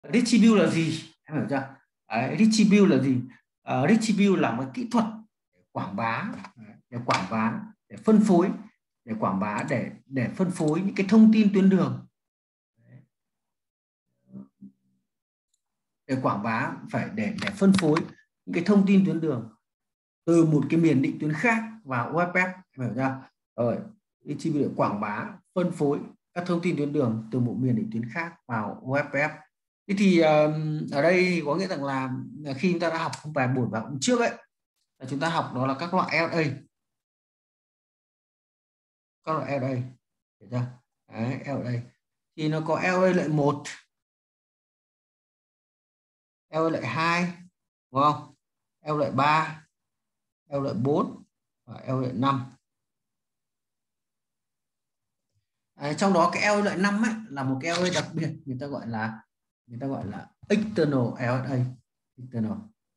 Distribute là gì, em hiểu chưa? Đấy, distribute là gì? Distribute là một kỹ thuật để quảng bá, để phân phối, để quảng bá, để phân phối những cái thông tin tuyến đường. Để quảng bá phải để phân phối những cái thông tin tuyến đường từ một cái miền định tuyến khác vào web, em hiểu chưa? Rồi, distribute để quảng bá, phân phối các thông tin tuyến đường từ một miền định tuyến khác vào web. Thế thì ở đây có nghĩa rằng là khi chúng ta đã học bài buổi vào trước ấy, là chúng ta học đó là các loại LA, hiểu chưa? Đấy, LA thì nó có LA loại 1, LA loại 2, đúng không? LA loại 3, LA loại 4 và LA loại 5. Trong đó cái LA loại 5 ấy là một cái LA đặc biệt, người ta gọi là external LA, external.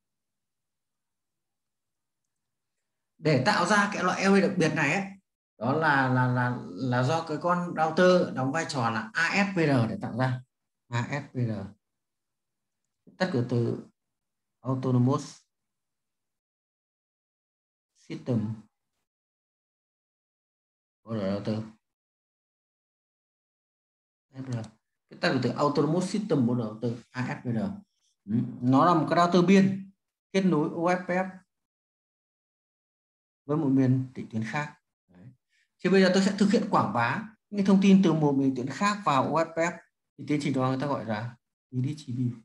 Để tạo ra cái loại LA đặc biệt này ấy, đó là do cái con router đóng vai trò là ASPR để tạo ra. ASPR, tắt của từ Autonomous System Border Router. ASPR, cái tắt của từ Autonomous System Border Router, ASPR. Nó là một cái router biên kết nối OSPF với một miền định tuyến khác. Đấy. Thì bây giờ tôi sẽ thực hiện quảng bá những thông tin từ một miền tuyến khác vào OSPF, thì tiến trình đó người ta gọi là distribute.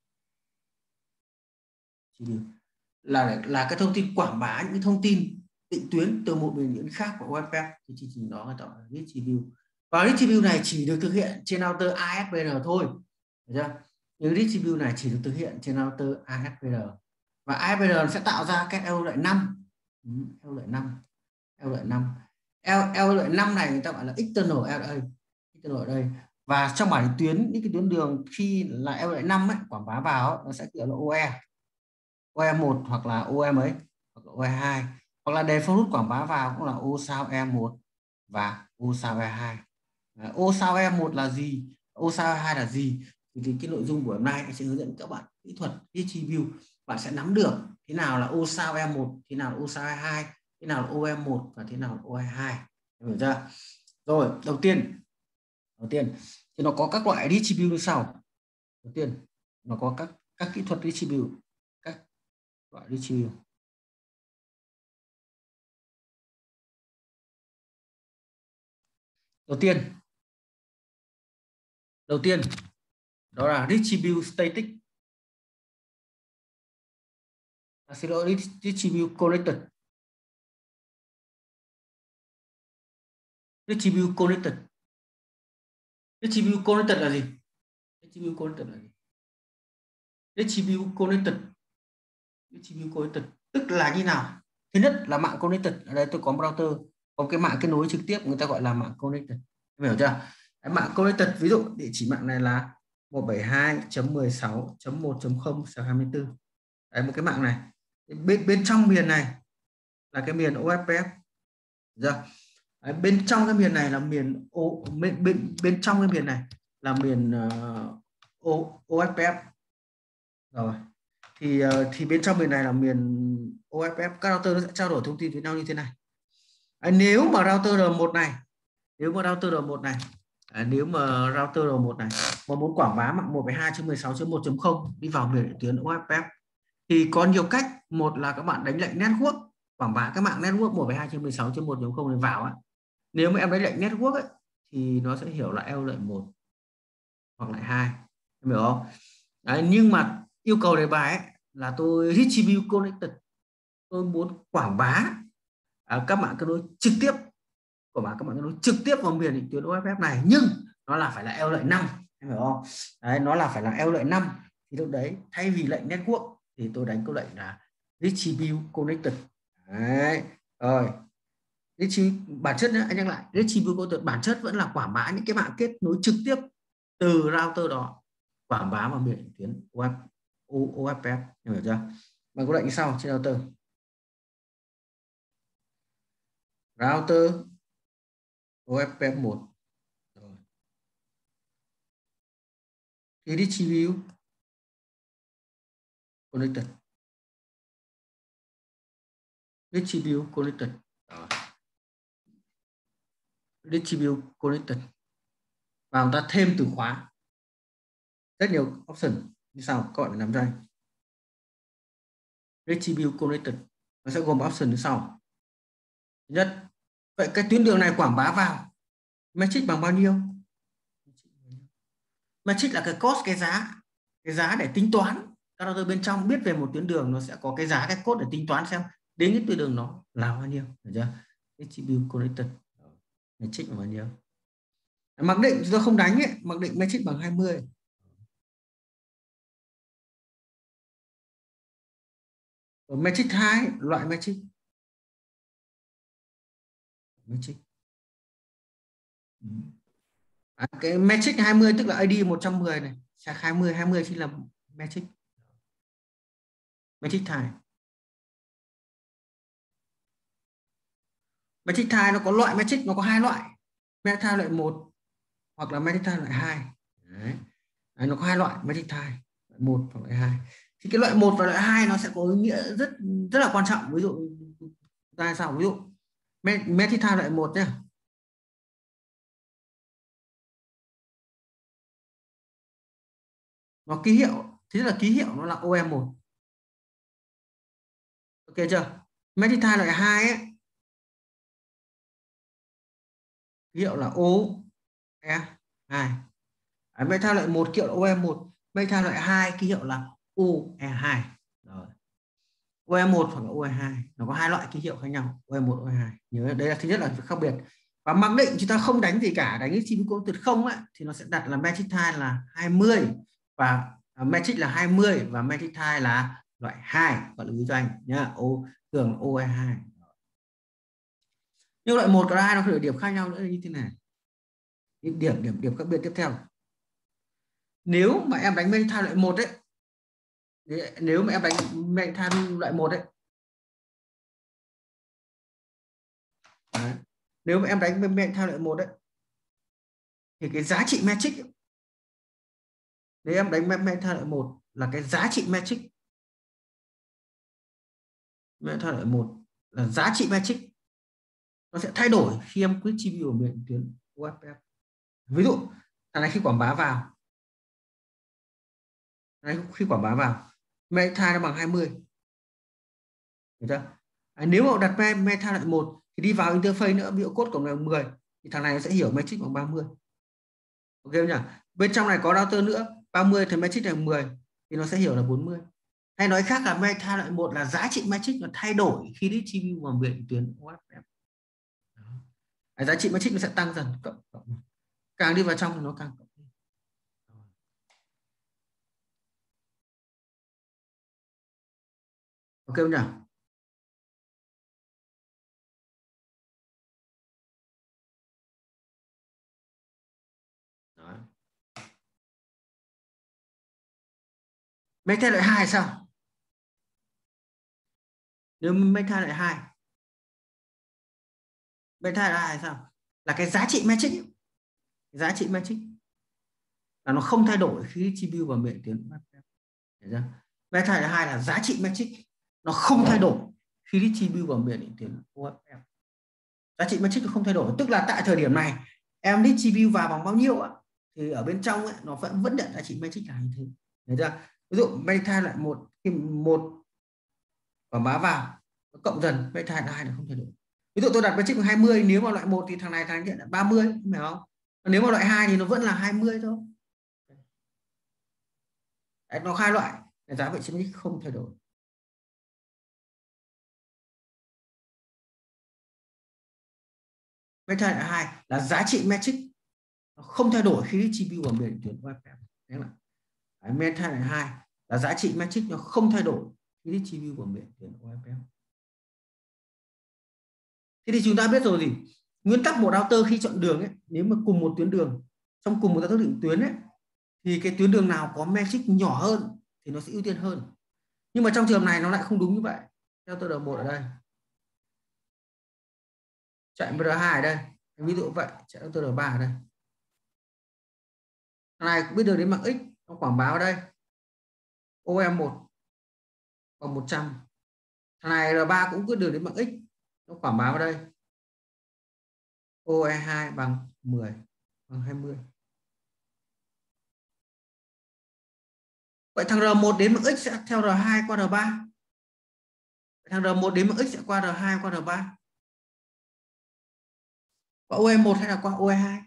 Là cái thông tin quảng bá những thông tin định tuyến từ một miền tuyến khác của OSPF, thì chương trình đó người ta gọi là distribute. Và distribute này chỉ được thực hiện trên router ASPR thôi, được chưa? Nhưng distribute này chỉ được thực hiện trên router ASPR, và ASPR sẽ tạo ra các L loại 5. L loại 5, L loại 5, L loại 5 này người ta gọi là external LA, external ở đây. Và trong bảng tuyến, những cái tuyến đường khi là L loại 5 ấy, quảng bá vào ấy, nó sẽ gọi là OE, OE1 hoặc là OE mấy, hoặc là OE2, hoặc là default quảng bá vào cũng là O sao E1 và O sao E2. O sao E1 là gì, O sao E2 là gì, thì cái nội dung của hôm nay anh sẽ hướng dẫn các bạn kỹ thuật distribute. Bạn sẽ nắm được thế nào là O sao E1, thế nào là O sao E2, thế nào là OE1 và thế nào là OE2, hiểu chưa? Rồi, đầu tiên thì nó có các loại distribute như sau. Đầu tiên nó có các kỹ thuật distribute, các loại distribute. Đầu tiên đó là distribute static, xin lỗi, distribute connected. Distribute connected là gì? Distribute connected là gì? Distribute connected tức là như nào? Thứ nhất là mạng connected, ở đây tôi có một router, có cái mạng kết nối trực tiếp, người ta gọi là mạng connected, em hiểu chưa? Cái mạng connected, ví dụ địa chỉ mạng này là 172.16.1.0/24. Đấy, một cái mạng này, bên trong miền này là cái miền OSPF, được. Đấy, bên trong cái miền này là miền bên trong cái miền này là miền OSPF. Rồi thì bên trong miền này là miền OSPF, các router nó sẽ trao đổi thông tin với nhau như thế này. Nếu mà router R1 này nếu mà router R1 này mà muốn quảng bá mạng 1.2.16.1.0 đi vào miền tuyến OSPF thì có nhiều cách. Một là các bạn đánh lệnh network, quảng bá cái mạng network 1.2.16.1.0 này vào ấy. Nếu mà em đánh lệnh network ấy, thì nó sẽ hiểu là L loại 1 hoặc lại 2, em hiểu không? Đấy, nhưng mà yêu cầu đề bài ấy, là tôi distribute connected, tôi muốn quảng bá các mạng kết nối trực tiếp, vào miền định tuyến OSPF này, nhưng nó là phải là L loại 5, em hiểu không? Đấy, nó là phải là L loại 5, thì lúc đấy thay vì lệnh network thì tôi đánh câu lệnh là distribute connected. Đấy, rồi bản chất nữa, anh nhắc lại, distribute connected bản chất vẫn là quảng bá những cái mạng kết nối trực tiếp từ router đó, quảng bá vào miền tuyến OSPF, hiểu chưa? Bằng câu lệnh như sau trên router OSPF 1 thì distribute connected, distribute connected, distribute connected, và chúng ta thêm từ khóa rất nhiều option như sau, các bạn phải nắm cho anh. Distribute connected nó sẽ gồm option như sau. Thứ nhất, vậy cái tuyến đường này quảng bá vào matrix bằng bao nhiêu? Matrix là cái cost, cái giá để tính toán. Các router bên trong biết về một tuyến đường nó sẽ có cái giá, cái code để tính toán xem đến cái tuyến đường nó là bao nhiêu, được chưa? Distribute connected matrix bằng bao nhiêu? Mặc định chúng ta không đánh ấy, mặc định matrix bằng 20. Ở matrix 2, loại matrix. Cái matrix 20 tức là AD 110 này, sạc 20 chính là matrix. Matrix 2. Matrix 2 nó có loại matrix, nó có hai loại. Matrix 2 loại 1 hoặc là matrix 2 loại 2. Đấy. Đấy, nó có hai loại matrix 2, loại 1 hoặc loại 2. Thì cái loại 1 và loại 2 nó sẽ có ý nghĩa rất là quan trọng. Ví dụ ta sao, ví dụ matrix 2 loại 1 nhé. Nó ký hiệu, thế là ký hiệu nó là OM1. Ok chưa? Matrix 2 loại 2 ấy, ký hiệu là OE2. Matrix loại 1 ký hiệu là OE1, matrix loại 2 ký hiệu là OE2. Rồi. OE1 hoặc là OE2 nó có hai loại ký hiệu khác nhau, OE1, OE2. Nhớ đây là thứ nhất là khác biệt. Và mặc định chúng ta không đánh gì cả, đánh cái chim tuyệt không ấy, thì nó sẽ đặt là matrix 2 là 20 và matrix là 20 và matrix 2 là loại 2, gọi là lưu cho anh nhá. Thường OE2. Nhưng loại 1 và loại 2 nó có điểm khác nhau nữa như thế này. Điểm khác biệt tiếp theo. Nếu mà em đánh matrix 2 loại 1 ấy, nếu mà em đánh matrix 2 loại 1 ấy, đấy. Nếu mà em đánh matrix 2 loại 1 ấy thì cái giá trị matrix, nếu em đánh matrix 2 loại 1 là cái giá trị matrix, matrix 2 loại 1 là giá trị matrix, nó sẽ thay đổi khi em quyết chi ở miệng tuyến UFF. Ví dụ thằng này khi quảng bá vào, khi quảng bá vào matrix 2 nó bằng 20, được chưa? Nếu mà đặt matrix loại 1 thì đi vào interface nữa, ví dụ code của người 10 thì thằng này nó sẽ hiểu matrix bằng 30. Ok không nhỉ? Bên trong này có router nữa, 30 thì matrix là 10 thì nó sẽ hiểu là 40. Hay nói khác là matrix loại 1 là giá trị matrix nó thay đổi khi đi GPU vào miệng tuyến UFF. Giá trị matrix nó sẽ tăng dần, cộng. Càng đi vào trong thì nó càng cộng. Ok không nhỉ? Đấy. Matrix loại 2 sao? Nếu matrix loại 2, matrix loại 2 sao? Là cái giá trị matrix, giá trị matrix là nó không thay đổi khi GPU vào miệng tuyến UFF. Matrix loại 2 là giá trị matrix nó không thay đổi khi đi GPU vào miệng tuyến UFF. Giá trị matrix nó không thay đổi, tức là tại thời điểm này em đi GPU vào bằng bao nhiêu ạ, thì ở bên trong ấy, nó vẫn nhận giá trị matrix là như thế. Được chưa? Ví dụ matrix lại khi một quảng bá vào nó cộng dần, matrix là 2 là không thay đổi. Ví dụ tôi đặt matrix 20, nếu mà loại 1 thì thằng này nhận là 30, phải không? Nếu mà loại 2 thì nó vẫn là 20 thôi. Đấy, nó hai loại, giá trị matrix không thay đổi. Matrix loại 2 là giá trị matrix nó không thay đổi khi GPU vào miệng tuyến UFF. Đấy là matrix loại 2 là giá trị matrix nó không thay đổi khi GPU vào miệng tuyến UFF. Thế thì chúng ta biết rồi gì? Nguyên tắc một router khi chọn đường ấy, nếu mà cùng một tuyến đường, trong cùng một giao thức định tuyến ấy, thì cái tuyến đường nào có matrix nhỏ hơn thì nó sẽ ưu tiên hơn. Nhưng mà trong trường này nó lại không đúng như vậy. Theo tôi R1 ở đây, chạy R2 ở đây, ví dụ vậy, chạy tôi R3 ở đây. Thằng này cũng biết đường đến mạng X, nó quảng báo ở đây OM1 bằng 100. Thằng này R3 cũng cứ đường đến bằng x, nó quảng bá vào đây OE2 bằng 10 bằng 20. Vậy thằng R1 đến bằng x sẽ theo R2 qua R3. Thằng R1 đến bằng x sẽ qua R2 qua R3. Qua OE1 hay là qua OE2?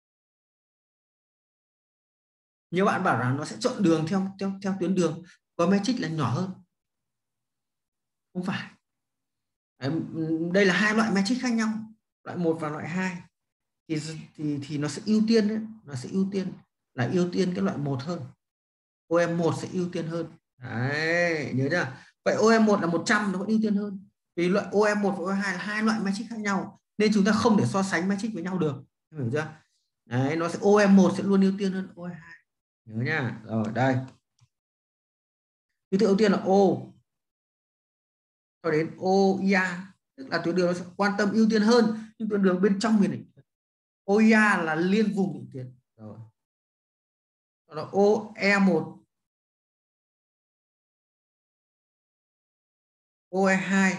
Nhiều bạn bảo rằng nó sẽ chọn đường theo tuyến đường có matrix là nhỏ hơn. Không phải. Đây là hai loại matrix khác nhau, loại 1 và loại 2. Thì nó sẽ ưu tiên đấy, nó sẽ ưu tiên cái loại 1 hơn. OM1 sẽ ưu tiên hơn. Đấy, nhớ chưa? Vậy OM1 là 100 nó vẫn ưu tiên hơn. Vì loại OM1 và OM2 là hai loại matrix khác nhau nên chúng ta không thể so sánh matrix với nhau được. Hiểu chưa? Đấy, nó sẽ OM1 sẽ luôn ưu tiên hơn OM2. Nhớ nhá. Rồi đây. Thứ tự ưu tiên là O cho đến OIA, tức là tuyến đường nó sẽ quan tâm ưu tiên hơn nhưng tuyến đường bên trong miền định. OIA là liên vùng ưu tiên. Rồi. Đó là OE1, OE2,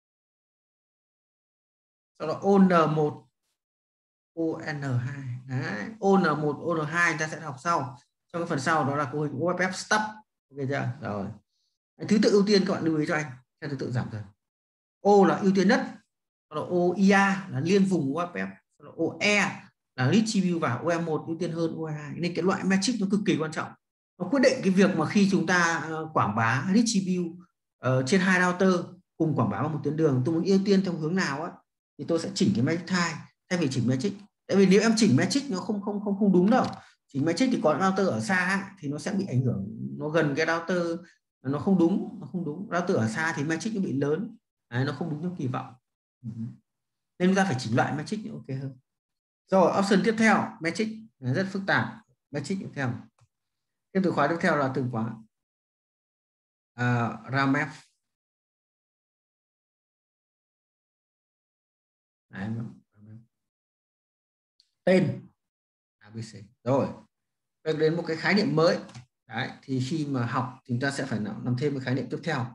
sau đó ON1, ON2. Đấy. ON1, ON2 ta sẽ học sau. Trong cái phần sau đó là cấu hình OFF stub. Ok chưa? Rồi. Thứ tự ưu tiên các bạn lưu ý cho anh theo thứ tự giảm dần. O là ưu tiên nhất, sau đó OIA là liên vùng OFF, sau đó OE là distribute và OE1 ưu tiên hơn OE2. Nên cái loại matrix nó cực kỳ quan trọng. Nó quyết định cái việc mà khi chúng ta quảng bá distribute trên hai router cùng quảng bá vào một tuyến đường, tôi muốn ưu tiên theo hướng nào á thì tôi sẽ chỉnh cái matrix thay vì chỉnh matrix. Tại vì nếu em chỉnh matrix nó không đúng đâu. Chỉnh matrix thì có router ở xa thì nó sẽ bị ảnh hưởng, nó gần cái router nó không đúng, router ở xa thì matrix nó bị lớn. Đấy, nó không đúng theo kỳ vọng. Nên chúng ta phải chỉnh loại matrix ok hơn. Rồi option tiếp theo matrix rất phức tạp. Matrix tiếp theo, cái từ khóa tiếp theo là từ khóa RAMF. Đấy, tên ABC. Rồi đến một cái khái niệm mới. Đấy, thì khi mà học chúng ta sẽ phải làm thêm một khái niệm tiếp theo.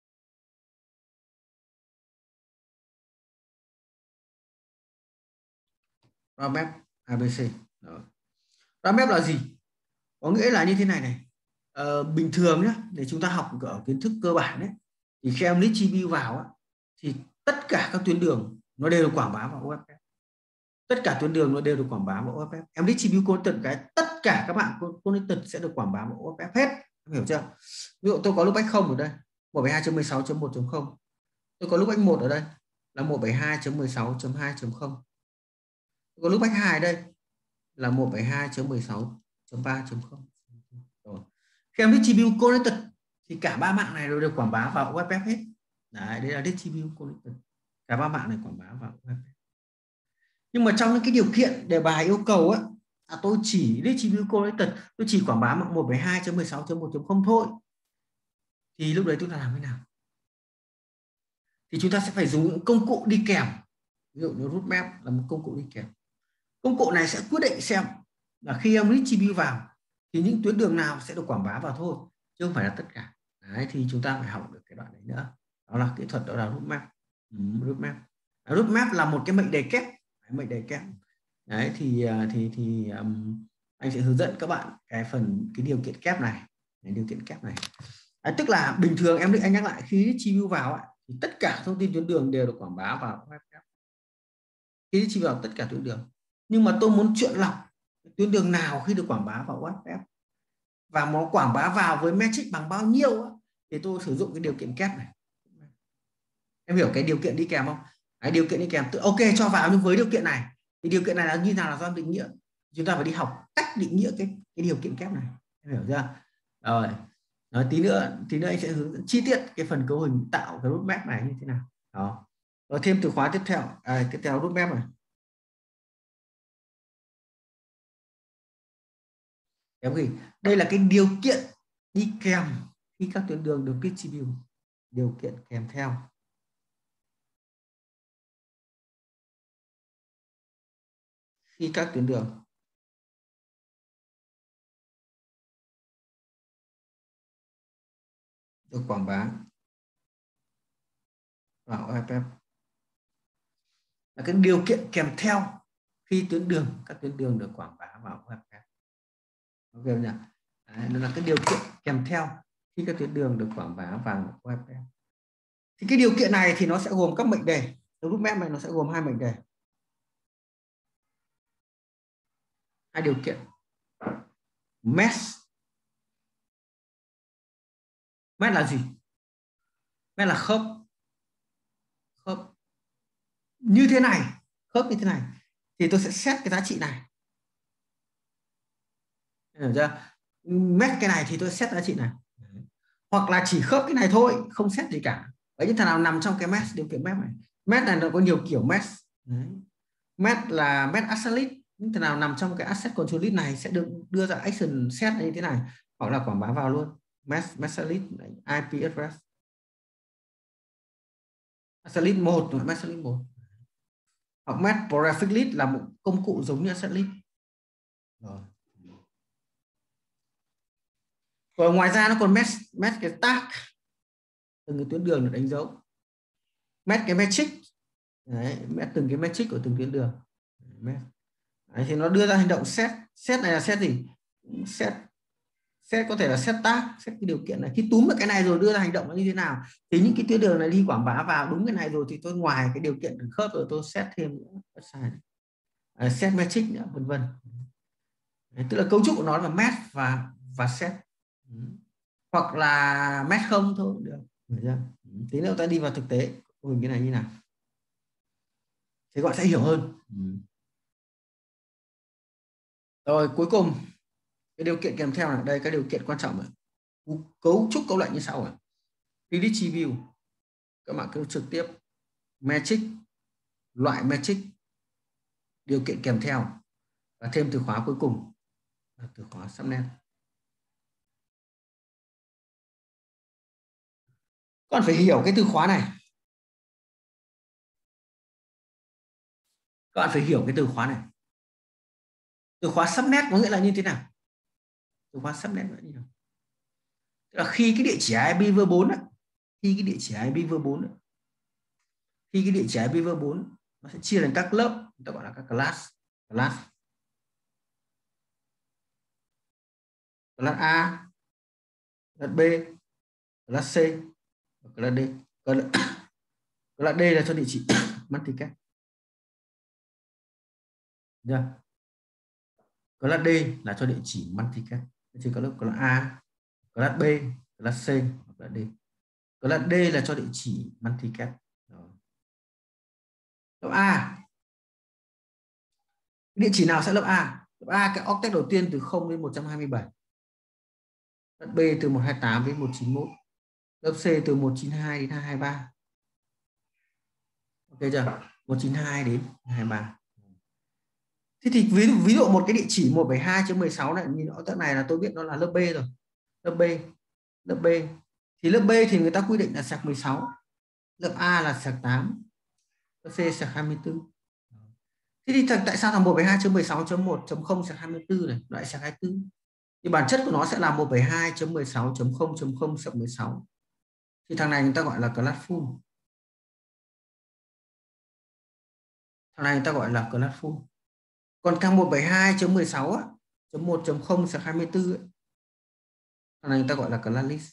RAMF ABC. Rồi. RAMF là gì? Có nghĩa là như thế này này. Bình thường nhé, để chúng ta học ở kiến thức cơ bản đấy, thì khi em list GPU vào á, thì tất cả các tuyến đường nó đều được quảng bá vào OFF. Tất cả tuyến đường nó đều được quảng bá vào OFF. Em list GPU connected cái tất cả các bạn connected sẽ được quảng bá vào OFF hết. Em hiểu chưa? Ví dụ tôi có lúc x 0 ở đây 172.16.1.0, tôi có lúc x 1 ở đây là 172.16.2.0, tôi có lúc x 2 ở đây là 172.16.3.0. Rồi. Khi em distribute connected thì cả ba mạng này đều được quảng bá vào OFF hết. Đấy, đây là distribute connected. Cả ba mạng này quảng bá vào OFF. Nhưng mà trong những cái điều kiện để bài yêu cầu á, tôi chỉ distribute connected, tôi chỉ quảng bá mạng 172.16.1.0 thôi. Thì lúc đấy chúng ta làm thế nào? Thì chúng ta sẽ phải dùng những công cụ đi kèm. Ví dụ như roadmap là một công cụ đi kèm. Công cụ này sẽ quyết định xem là khi em distribute vào thì những tuyến đường nào sẽ được quảng bá vào thôi, chứ không phải là tất cả. Đấy, thì chúng ta phải học được cái đoạn đấy nữa. Đó là kỹ thuật, đó là roadmap. Roadmap là một cái mệnh đề kép. Mệnh đề kép. Đấy, thì anh sẽ hướng dẫn các bạn cái điều kiện kép này. Điều kiện kép này. Đấy, tức là bình thường anh nhắc lại, khi distribute vào thì tất cả thông tin tuyến đường đều được quảng bá vào web. Khi distribute vào tất cả tuyến đường. Nhưng mà tôi muốn chọn lọc tuyến đường nào khi được quảng bá vào WhatsApp và nó quảng bá vào với metric bằng bao nhiêu thì tôi sử dụng cái điều kiện kép này. Em hiểu cái điều kiện đi kèm không? Cái điều kiện đi kèm tự ok cho vào, nhưng với điều kiện này thì điều kiện này là như nào là do định nghĩa, chúng ta phải đi học cách định nghĩa cái điều kiện kép này. Em hiểu chưa? Rồi. Nói tí nữa anh sẽ hướng dẫn chi tiết cái phần cấu hình tạo cái roadmap này như thế nào. Đó. Rồi thêm từ khóa tiếp theo, tiếp theo roadmap này. Em ghi đây là cái điều kiện đi kèm khi các tuyến đường được distribute, điều kiện kèm theo. Khi các tuyến đường được quảng bá vào OFF là cái điều kiện kèm theo khi các tuyến đường được quảng bá vào OFF. Ok nhỉ? Đấy, nó là cái điều kiện kèm theo khi các tuyến đường được quảng bá vào OFF. Thì cái điều kiện này thì nó sẽ gồm các mệnh đề. Roadmap này nó sẽ gồm 2 mệnh đề, 2 điều kiện. Mesh là gì? Mesh là khớp như thế này, khớp như thế này thì tôi sẽ set cái giá trị này, hiểu chưa? Mesh cái này thì tôi set giá trị này, hoặc là chỉ khớp cái này thôi, không set gì cả. Đấy, những thằng nào nằm trong cái mesh, điều kiện mesh này. Mesh này nó có nhiều kiểu mesh. Đấy. Mesh là mesh asset list, những thằng nào nằm trong cái asset control list này sẽ được đưa ra action set như thế này, hoặc là quảng bá vào luôn. Mesh list IP address asset list 1, mesh list 1, hoặc mesh prefix list là một công cụ giống như asset list. Rồi. Và ngoài ra nó còn mesh cái tag, từng cái tuyến đường được đánh dấu, mesh cái metric. Đấy, từng cái metric của từng tuyến đường. Đấy, thì nó đưa ra hành động set này là set gì? Set có thể là set tag, set cái điều kiện này. Khi túm được cái này rồi đưa ra hành động nó như thế nào, thì những cái tuyến đường này đi quảng bá vào đúng cái này rồi thì tôi ngoài cái điều kiện khớp rồi tôi set thêm nữa, set metric nữa, vân vân. Tức là cấu trúc của nó là mesh và set, hoặc là mesh không thôi cũng được. Tí nữa ta đi vào thực tế hình cái này như nào thì các bạn sẽ hiểu hơn. Rồi cuối cùng cái điều kiện kèm theo này, đây cái điều kiện quan trọng này. Cấu trúc câu lệnh như sau này. Predict view, các bạn kêu trực tiếp metric, loại metric, điều kiện kèm theo và thêm từ khóa cuối cùng là từ khóa subnet. Các bạn phải hiểu cái từ khóa này. Các bạn phải hiểu cái từ khóa này. Từ khóa subnet có nghĩa là như thế nào? Từ khóa subnet là như thế nào? Tức là khi cái địa chỉ IPv4 khi cái địa chỉ IPv4 nó sẽ chia thành các lớp, người ta gọi là các class A, class B, class C, class D. Class D là cho địa chỉ multicast. Class D là cho địa chỉ multicast. Chỉ có lớp class A, class B, class C hoặc là D. Class D là cho địa chỉ multicast. Lớp A, địa chỉ nào sẽ lớp A? Lớp A cái octet đầu tiên từ 0 đến 127. Lớp B từ 128 đến 191. Lớp C từ 192 đến 223. Ok chưa? 192 đến 223. Thế thì ví dụ một cái địa chỉ 172.16 này, nhìn octet này là tôi biết nó là lớp B rồi. Lớp B. Thì lớp B thì người ta quy định là sạc 16. Lớp A là sạc 8. Lớp C sạc 24. Thế thì tại sao thằng 172.16.1.0 sạc 24 này lại sạc 24? Thì bản chất của nó sẽ là 172.16.0.0 sạc 16. Thì thằng này người ta gọi là class full. Thằng này người ta gọi là class full. Còn thằng 172.16.1.0 sạc 24 ấy, thằng này người ta gọi là class list.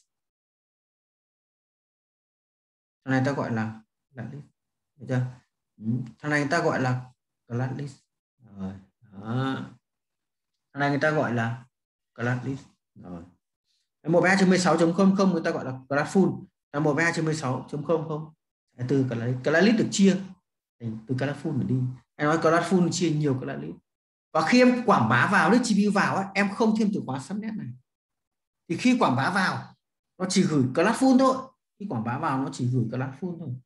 Thằng này người ta gọi là class list. Được chưa? Thằng này người ta gọi là class list. Rồi. Đó. Thằng này người ta gọi là class list. Rồi. 172.16.00 người ta gọi là class full. Là 172.16.00 từ class list được chia từ class full đi. Em nói class full chia nhiều class list. Và khi em quảng bá vào list GPU vào ấy, em không thêm từ khóa subnet này. Thì khi quảng bá vào nó chỉ gửi class full thôi. Khi quảng bá vào nó chỉ gửi class full thôi.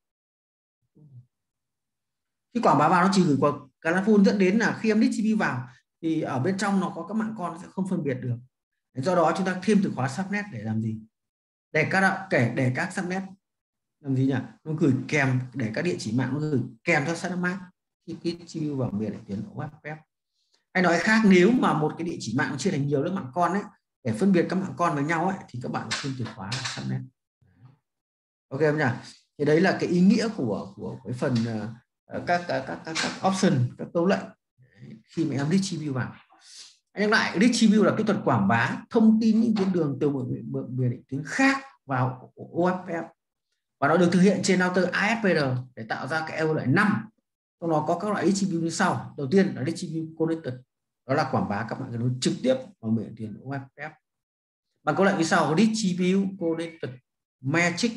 Khi quảng bá vào nó chỉ gửi qua class full, dẫn đến là khi em list GPU vào thì ở bên trong nó có các mạng con sẽ không phân biệt được. Do đó chúng ta thêm từ khóa subnet để làm gì? Để các subnet làm gì nhỉ? Nó gửi kèm, để các địa chỉ mạng nó gửi kèm cho subnet mask khi GPU vào miền để tuyến OFF. Hay nói khác, nếu mà một cái địa chỉ mạng chia thành nhiều lớp mạng con ấy, để phân biệt các mạng con với nhau ấy, thì các bạn thêm từ khóa là subnet. Ok không nhỉ? Thì đấy là cái ý nghĩa của cái phần các option, các câu lệnh khi mà em distribute vào. Nhắc lại, distribute là kỹ thuật quảng bá thông tin những tuyến đường từ một biệt định tuyến khác vào OFF, và nó được thực hiện trên router ASPR để tạo ra cái EU loại 5. Trong đó có các loại distribute như sau. Đầu tiên là distribute connected, đó là quảng bá các mạng kết nối trực tiếp vào biệt tuyến OFF bằng câu lệnh như sau: distribute connected magic.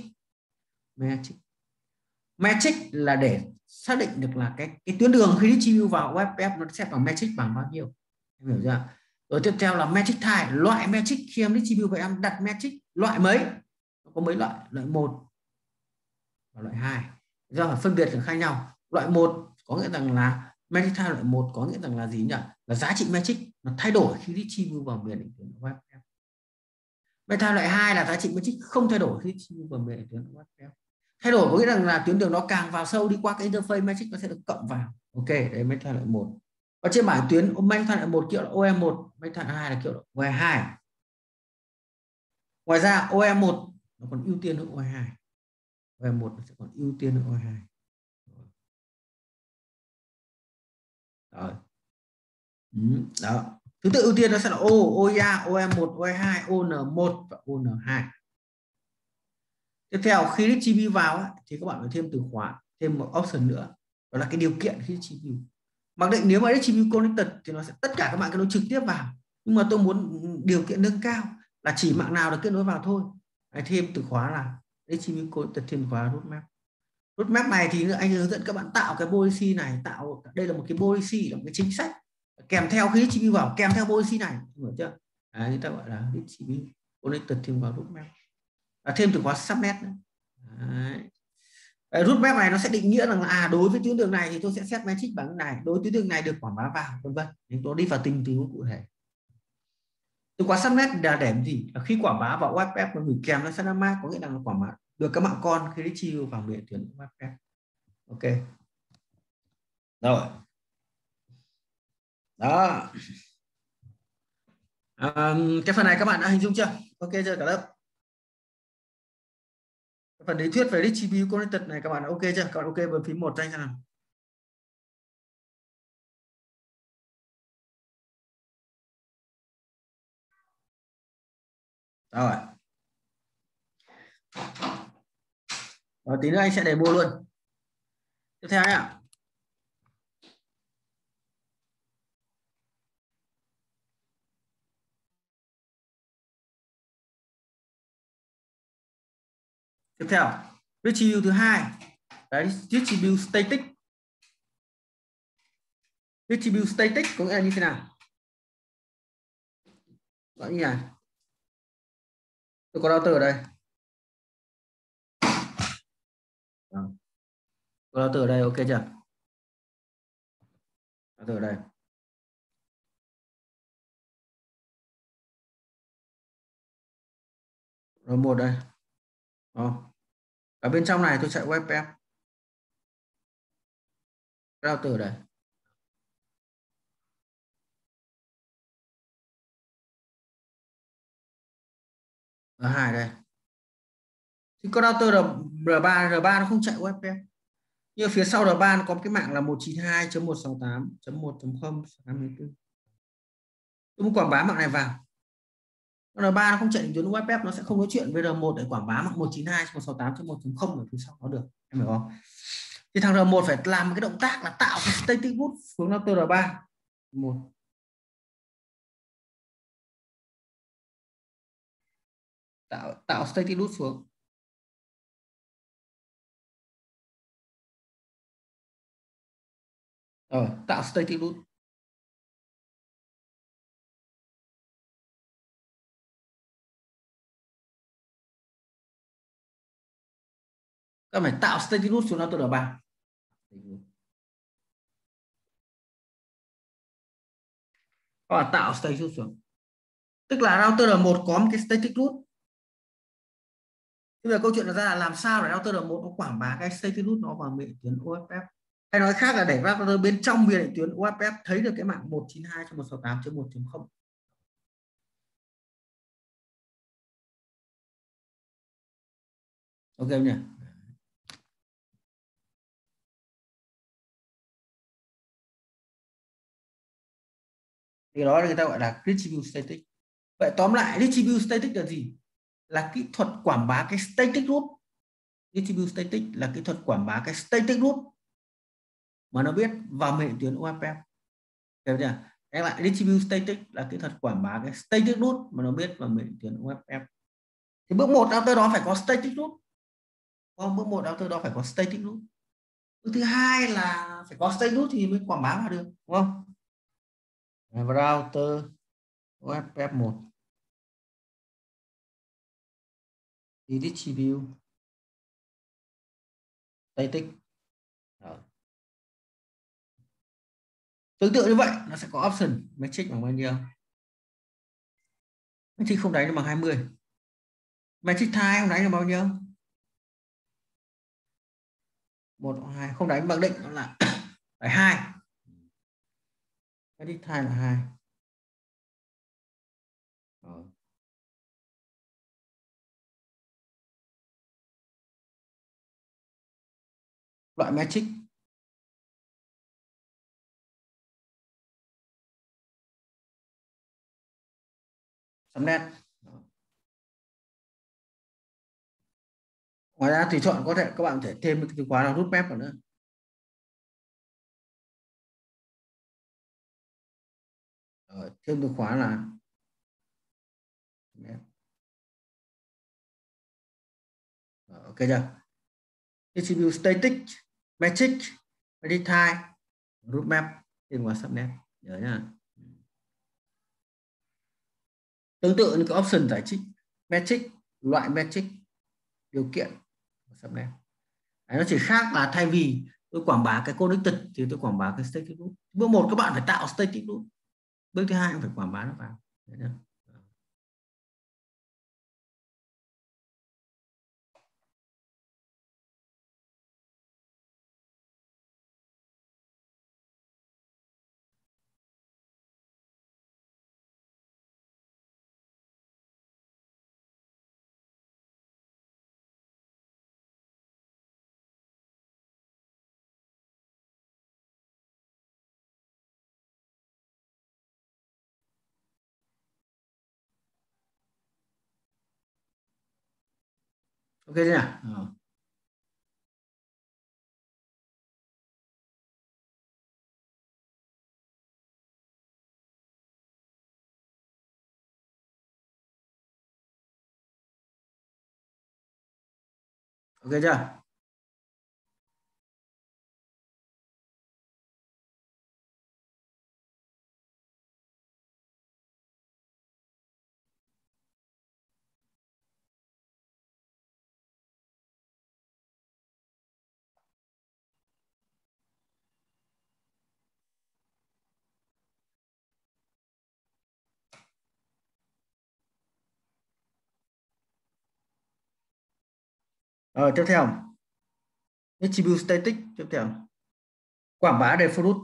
Magic là để xác định được là cái tuyến đường khi distribute vào OFF nó sẽ bằng magic bằng bao nhiêu, em hiểu chưa? Rồi tiếp theo là magic type, loại magic khi em distribute và em đặt magic loại mấy, có mấy loại: loại 1 và loại 2. Do phải phân biệt được khác nhau. Loại 1 có nghĩa rằng là magic type loại 1 có nghĩa rằng là gì nhỉ? Là giá trị magic nó thay đổi khi distribute vào biệt định tuyến OFF. Magic type loại 2 là giá trị magic không thay đổi khi distribute vào biệt định tuyến OFF. Thay đổi có nghĩa rằng là tuyến đường nó càng vào sâu đi qua cái interface magic nó sẽ được cộng vào. Ok, đấy magic type loại 1. Và trên bảng tuyến magic type loại 1 kiểu là OE1, magic type 2 là kiểu là OE2. Ngoài ra OE1 nó còn ưu tiên hơn OE2. OE1 nó sẽ còn ưu tiên hơn OE2. Rồi. Đó. Thứ tự ưu tiên nó sẽ là O, OEA, OE1, OE2, ON1 và ON2. Tiếp theo khi distribute vào thì các bạn phải thêm từ khóa, thêm một option nữa, đó là cái điều kiện khi distribute. Mặc định nếu mà distribute connected thì nó sẽ tất cả các mạng kết nối trực tiếp vào, nhưng mà tôi muốn điều kiện nâng cao là chỉ mạng nào được kết nối vào thôi. Đấy, thêm từ khóa là distribute connected, thêm từ khóa roadmap. Roadmap này thì anh hướng dẫn các bạn tạo cái policy này, tạo đây là một cái policy, là một cái chính sách kèm theo khi distribute vào, kèm theo policy này, hiểu chưa? Đấy, người ta gọi là distribute connected thêm vào roadmap. Thêm từ khóa subnet nữa. Roadmap này nó sẽ định nghĩa rằng là đối với tuyến đường này thì tôi sẽ set magic bằng này, đối với tuyến đường này được quảng bá vào, vân vân. Thì tôi đi vào tình huống cụ thể. Từ khóa subnet là để gì? Khi quảng bá vào OFF mà gửi kèm nó sẽ là mát, có nghĩa là quảng bá được các mạng con khi distribute vào biệt tuyến OFF. Ok. Rồi. Đó. Cái phần này các bạn đã hình dung chưa? Ok chưa cả lớp? Cái phần lý thuyết về distribute connected này các bạn đã ok chưa? Các bạn ok với phím 1 tranh xem nào. Rồi. Rồi tí nữa anh sẽ demo luôn. Tiếp theo nhé. Tiếp theo, distribute thứ hai, đấy, distribute static. Distribute static có nghĩa là như thế nào? Gọi như này. Tôi có router ở đây. Có router ở đây, ok chưa? Router ở đây. Rồi một đây. Ở bên trong này tôi chạy web app. Router ở đây. Ở hai đây. Thì có router R3, R3 nó không chạy web app. Nhưng phía sau R3 nó có cái mạng là 192.168.1.0. Tôi muốn quảng bá mạng này vào. R3 nó không chạy tuyến web app, nó sẽ không nói chuyện với R1 để quảng bá mạng 192.168.1.0 ở phía sau nó được. Em hiểu không? Thì thằng R1 phải làm một cái động tác là tạo cái static root xuống router R3. Một. Tạo static root xuống. Rồi, tạo static root. Các phải tạo static root xuống router R3. Các bạn tạo static root xuống. Tức là router R1 có một cái static root. Bây giờ câu chuyện là làm sao để router R1 nó quảng bá cái static root nó vào biệt tuyến OFF. Hay nói khác là để router bên trong biệt tuyến OFF thấy được cái mạng 192.168.1.0. Ok nhỉ? Thì đó là người ta gọi là retribute static. Vậy tóm lại retribute static là gì? Là kỹ thuật quảng bá cái static root. Retribute static là kỹ thuật quảng bá cái static root mà nó biết vào mệnh tuyến OFF. Hiểu chưa? Cái lại retribute static là kỹ thuật quảng bá cái static root mà nó biết vào mệnh tuyến OFF. Thì bước 1 router đó phải có static root. Bước 1 router đó phải có static root. Bước thứ hai là phải có static root thì mới quảng bá vào được, đúng không? Router OFF1 thì distribute static. Rồi. Tương tự như vậy nó sẽ có option matrix bằng bao nhiêu? Matrix không đánh được bằng 20. Matrix 2 không đánh được bao nhiêu? 1 hoặc 2 không đánh bằng định nó là phải 2. Matrix 2 là 2. Rồi. Loại matrix subnet. Ngoài ra tùy chọn có thể các bạn có thể thêm cái từ khóa là root map vào nữa. Rồi, thêm từ khóa là rồi, ok chưa? Distribute static, matrix, matrix 2, root map thêm vào subnet. Nhớ nhá. Tương tự như cái option giải trích matrix, loại matrix, điều kiện của subnet. Đấy, nó chỉ khác là thay vì tôi quảng bá cái connected thì tôi quảng bá cái static root. Bước 1 các bạn phải tạo static root. Bước thứ hai cũng phải quảng bá nó vào. Đấy. Ok chưa nào? Ok chưa? Rồi tiếp theo distribute static, tiếp theo quảng bá default.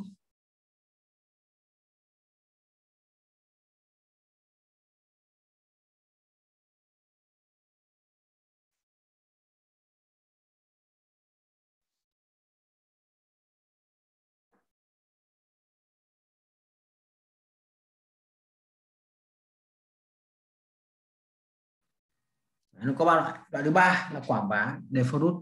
Nó có 3 loại. Loại thứ ba là quảng bá default.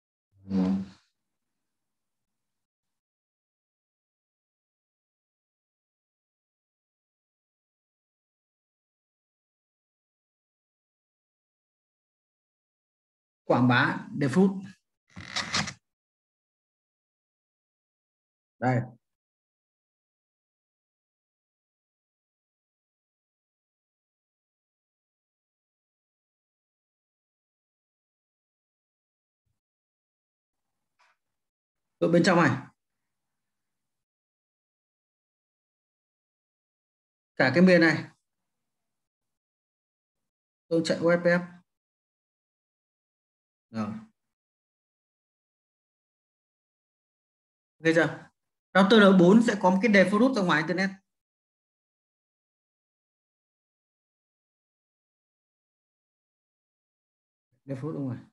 Quảng bá default. Đây. Ở bên trong này cả cái miền này tôi chạy web. Rồi. Ok chưa? Router N4 sẽ có một cái default ra ngoài internet. Default ra ngoài.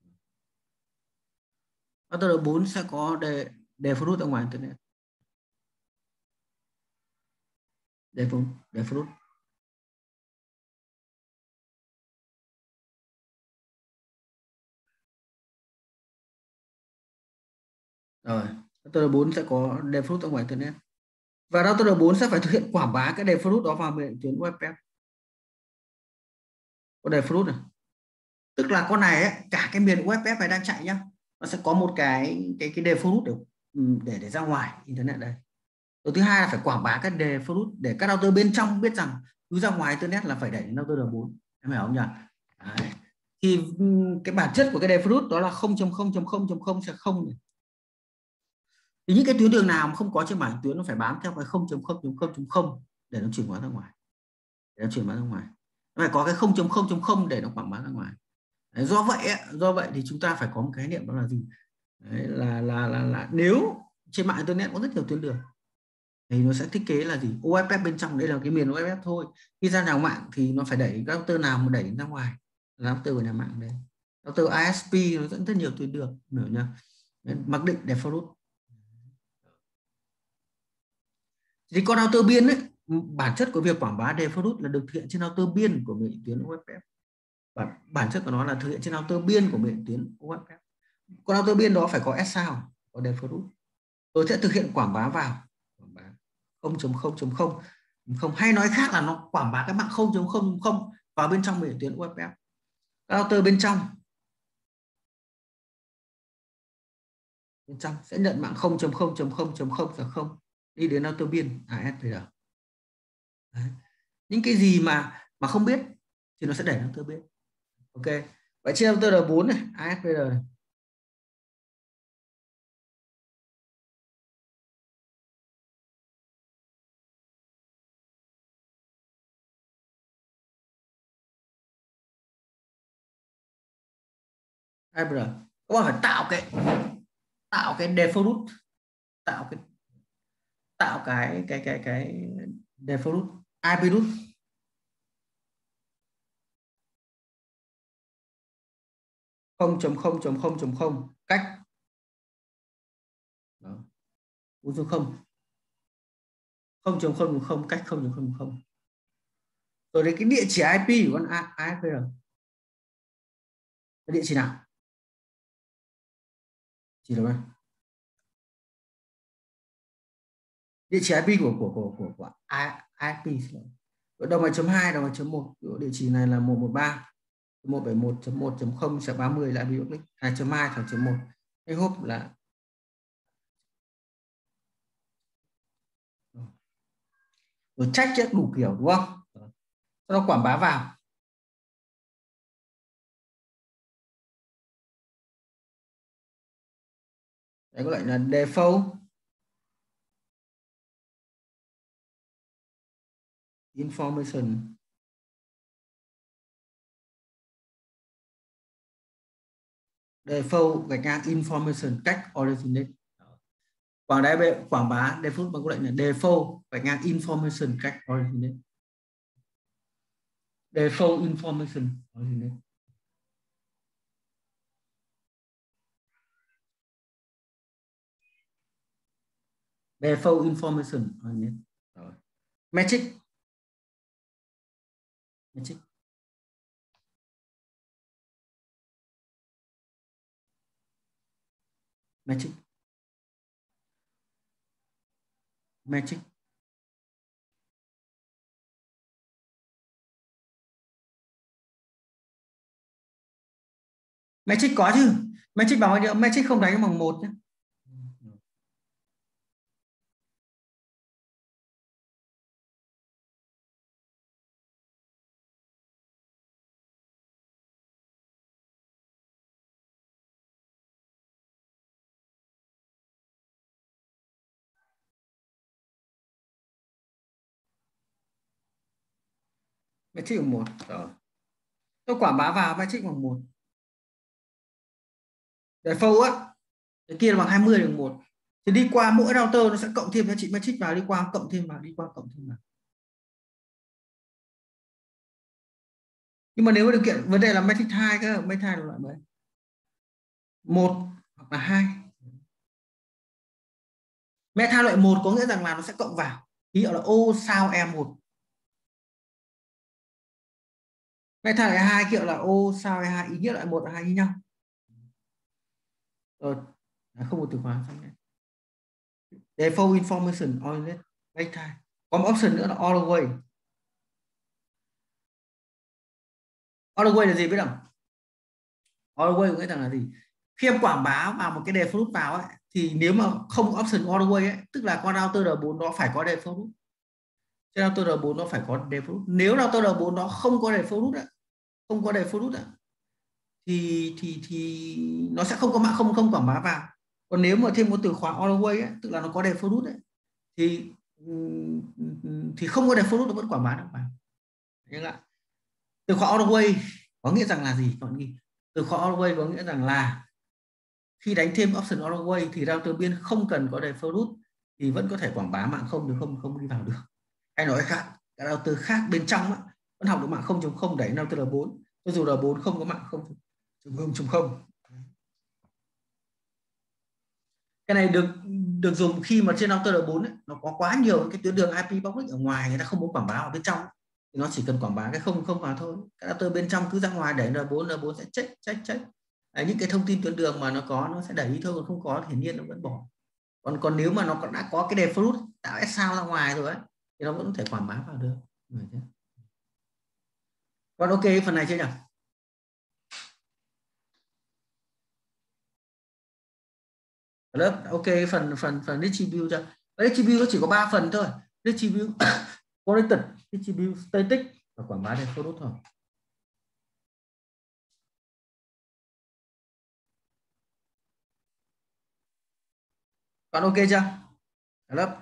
Router N4 sẽ có default ra ngoài internet. default. Rồi, router 4 sẽ có default ra ngoài internet. Và router 4 sẽ phải thực hiện quảng bá cái default đó vào miệng tuyến web app. Có default này. Tức là con này ấy, cả cái miền web app này đang chạy nhá. Nó sẽ có một cái default để ra ngoài internet đây. Rồi thứ hai là phải quảng bá cái default để các router bên trong biết rằng cứ ra ngoài internet là phải đẩy đến router 4. Em hiểu không nhỉ? Đấy. Thì cái bản chất của cái default đó là 0.0.0.0 sẽ không này. Thì những cái tuyến đường nào mà không có trên bảng tuyến nó phải bám theo cái 0.0.0.0 để nó chuyển hóa ra ngoài. Nó phải có cái 0.0.0 để nó quảng bá ra ngoài. Đấy, do vậy thì chúng ta phải có một cái khái niệm đó là gì? Đấy, là nếu trên mạng internet có rất nhiều tuyến đường thì nó sẽ thiết kế là gì? OFF bên trong đây là cái miền OFF thôi. Khi ra nhà mạng thì nó phải đẩy router nào mà đẩy ra ngoài, router của nhà mạng đây. Router ISP nó dẫn rất nhiều tuyến đường, hiểu nhá. Mặc định default. Thì con router biên ấy, bản chất của việc quảng bá default là được thực hiện trên router biên của miệng tuyến OFF. Bản chất của nó là thực hiện trên router biên của miệng tuyến OFF. Con router biên đó phải có S-Sound, có default. Tôi sẽ thực hiện quảng bá vào 0.0.0, hay nói khác là nó quảng bá cái mạng 0.0.0 vào bên trong miệng tuyến OFF. Router bên trong sẽ nhận mạng 0.0.0.0 đi đến router biên ASPR. Những cái gì mà không biết thì nó sẽ đẩy router biên. Ok, vậy trên router R4 này ASPR này. ASPR các bạn phải tạo cái default, tạo cái default IP root. Không cách 0.0 cách 0.0. Rồi đến cái địa chỉ IP của con ASPR. Cái địa chỉ nào? Chỉ đâu đây? Địa chỉ IP của ISP. Đầu máy chấm 2, đầu máy chấm 1. Địa chỉ này là 171.1.1.0/30 là IP public. 2.2 2.1. Cái hộp là rồi check đủ kiểu đúng không? Sau đó quảng bá vào. Đấy gọi là default information. Default gạch ngang information cách originate. Quảng bá default bằng lệnh là default gạch ngang information cách originate. Default information originate. Default information originate. Rồi. Magic. Magic có chứ. Magic bằng bao nhiêu? Magic không đánh bằng 1 nhé. Magic bằng 1. Rồi. Tôi quảng bá vào Magic bằng 1. Default á, cái kia là bằng 20 bằng 1. Thì đi qua mỗi router nó sẽ cộng thêm giá trị Magic vào, đi qua cộng thêm vào, đi qua cộng thêm vào. Nhưng mà nếu điều kiện vấn đề là Magic 2 cơ, Magic 2 là loại mấy? 1 hoặc là 2. Meta loại 1 có nghĩa rằng là nó sẽ cộng vào. ký hiệu là O sao E1. Method này hai ký hiệu là O sao E2, ý nghĩa là một và hai như nhau. Rồi, không một từ khóa. Default information oriented wait time. Có một option nữa là all the way. All the way là gì biết không? All the way có nghĩa rằng là gì? Khi em quảng bá vào một cái default vào ấy, thì nếu mà không option all the way ấy, tức là con router R4 nó phải có default. Trên router R4 nó phải có default. Nếu router R4 nó không có default ấy, không có default ấy, thì nó sẽ không có mã không quảng bá vào. Còn nếu mà thêm một từ khóa all the way ấy, tức là nó có default ấy, thì không có default nó vẫn quảng bá được vào. Nhớ lại. Từ khóa all the way có nghĩa rằng là gì? Từ khóa all the way có nghĩa rằng là khi đánh thêm option all the way thì router biên không cần có default thì vẫn có thể quảng bá mạng không được, không đi vào được. Hay nói khác, các router khác bên trong ấy, vẫn học được mạng 0.0 đẩy router R4, cho dù R4 không có mạng 0.0. Cái này được dùng khi mà trên router R4 ấy, nó có quá nhiều cái tuyến đường IP public ở ngoài, người ta không muốn quảng bá ở bên trong, thì nó chỉ cần quảng bá cái không vào thôi. Các router bên trong cứ ra ngoài để R4 sẽ check. Những cái thông tin tuyến đường mà nó có nó sẽ đẩy đi thôi, còn không có thì hiển nhiên nó vẫn bỏ. Còn nếu mà nó đã có cái default tạo S sao ra ngoài rồi ấy, thì nó vẫn có thể quảng bá vào được. Còn ok phần này chưa nhỉ? Lớp ok phần distribute chưa? Distribute nó chỉ có 3 phần thôi. Distribute connected, distribute static và quảng bá default thôi. Còn ok chưa? Lớp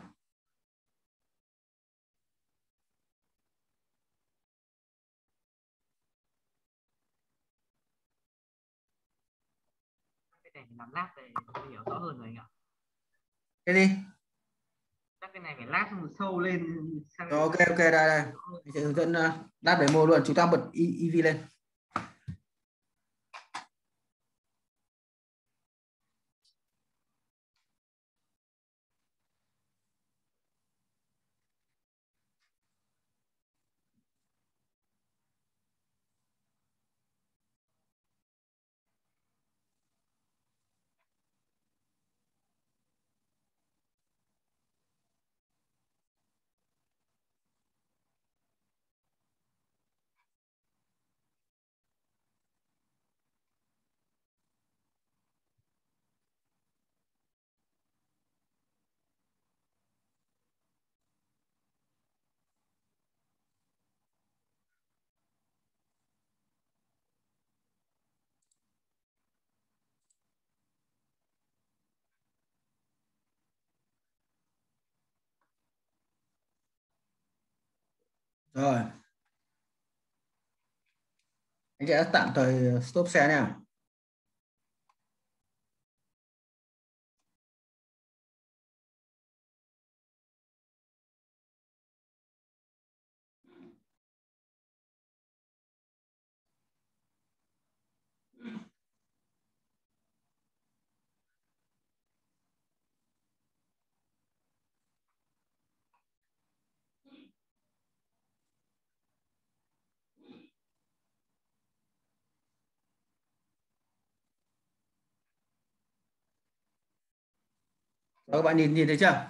cái này làm lát để tôi hiểu rõ hơn rồi anh ạ. cái gì? Chắc cái này phải lát xong rồi sâu lên sang. Rồi, ok đây mình sẽ hướng dẫn lab demo luôn. Chúng ta bật EV lên. Rồi, anh sẽ tạm thời stop share nha. Rồi, các bạn nhìn thấy chưa?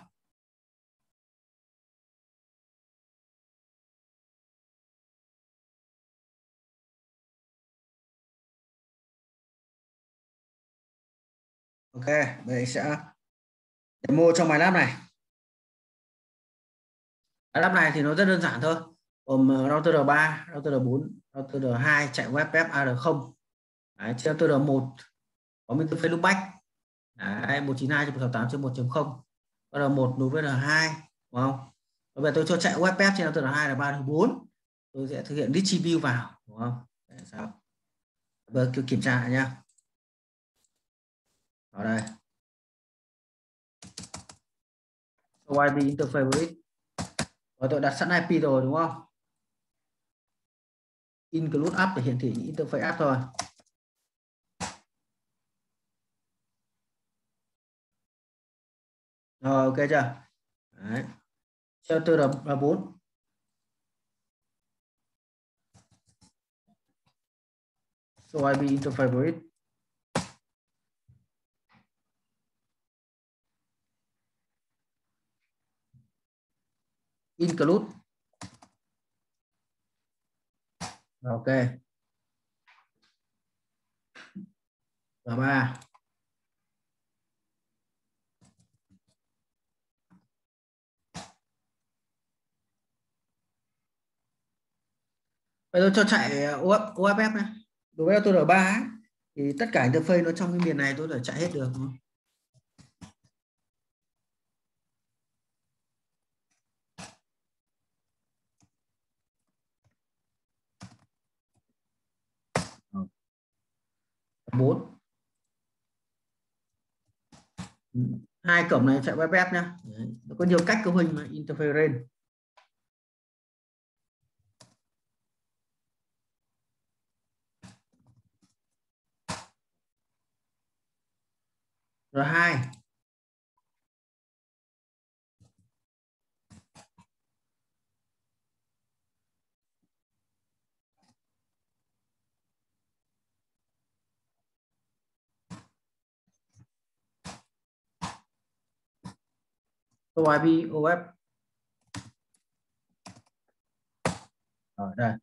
Ok, bây giờ sẽ demo trong bài lab này. Lab này thì nó rất đơn giản thôi. Gồm router R3, router R4, router R2 chạy web app AR0. Đấy, trên router R1 có interface loopback. Đấy, 192.168.1.0. R1 nối với R2, đúng không? Bây giờ tôi cho chạy web app trên router R2 là 3 R4. Tôi sẽ thực hiện distribute vào, đúng không? Để sao? Bây giờ cứ kiểm tra nhá. Ở đây. So IP interface with. Và tôi đặt sẵn IP rồi đúng không? Include app để hiển thị interface app thôi. Rồi ok chưa? Đấy. Shelter là 4. So IP interface include. Ok. Và 3. Bây giờ cho chạy OFF này. Đối với tôi R3 ấy, thì tất cả interface nó trong cái miền này tôi đã chạy hết được. Đúng 4. Hai cổng này chạy web nhá. Đấy. Nó có nhiều cách cấu hình mà interface range. R2. IP OF. Ở đây.